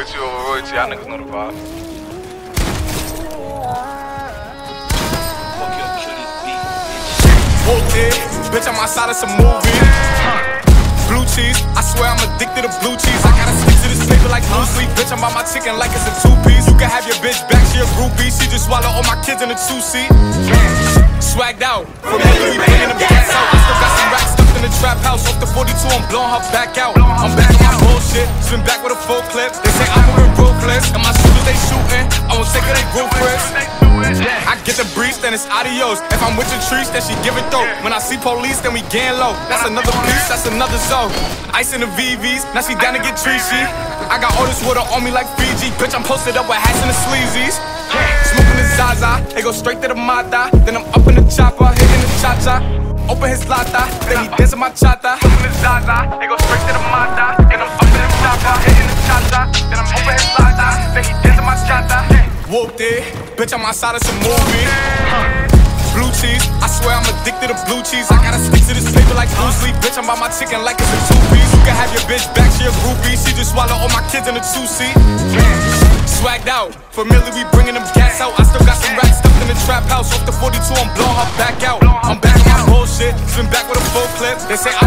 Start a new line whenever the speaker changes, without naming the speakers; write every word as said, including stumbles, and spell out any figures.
royalty over royalty. Y'all niggas know the vibe.
Fuck your cutie beat, bitch.
Whooped it, bitch, I'm outside of some movie. Blue cheese, I swear I'm addicted to blue cheese. I gotta stick to this paper like blue sleep. Bitch, I'm on my chicken like it's a two-piece. You can have your bitch back, she a groupie. She just swallow all my kids in a two-seat. Swagged out, from here we bringing them gas out. I still got some racks stuffed in the trap house. Off the forty-two, I'm blowing her back out. I'm back on my bullshit, spin back with a full clip. They say I'm moving ruthless, and my shooters they shooting. I won't take it, they ruthless. I get the breeze, then it's adios. If I'm with the trees, then she give it though. When I see police, then we gang low. That's another piece, that's another zone. Ice in the V Vs, now she down to get treachy. I got all this water on me like Fiji. Bitch, I'm posted up with hats and the sleazies. Smoking the Zaza, they go straight to the Mata. Then I'm up in the chopper, hitting the cha-cha. Open his lata, then he dancing my chata. Smoking the Zaza, they go straight to the Mata. Then I'm up in the chopper, hitting the cha-cha. Then I'm open his lata, then he dancing my chata. Whooped it, bitch, I'm outside of some movie. Blue cheese, I swear I'm addicted to blue cheese. I gotta stick to this paper like blue sleep. Bitch, I'm on my chicken like it's a two-piece. You can have your bitch back, she a groupie. She just swallow all my kids in a two-seat. Swagged out, familiar, we bringing them gas out. I still got some racks stuffed in the trap house. Off the forty-two, I'm blowing her back out. I'm back on my bullshit, spin back with a full clip. They say I